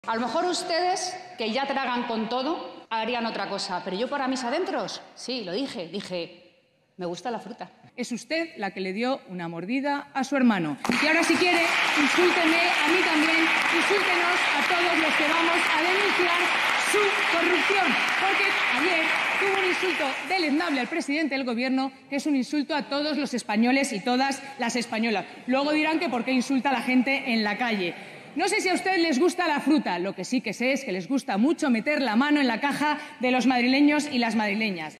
A lo mejor ustedes, que ya tragan con todo, harían otra cosa, pero yo para mis adentros, sí, lo dije, me gusta la fruta. Es usted la que le dio una mordida a su hermano. Y ahora, si quiere, insúlteme a mí también, insúltenos a todos los que vamos a denunciar su corrupción. Porque ayer tuvo un insulto deleznable al presidente del Gobierno, que es un insulto a todos los españoles y todas las españolas. Luego dirán que por qué insulta a la gente en la calle. No sé si a ustedes les gusta la fruta, lo que sí que sé es que les gusta mucho meter la mano en la caja de los madrileños y las madrileñas.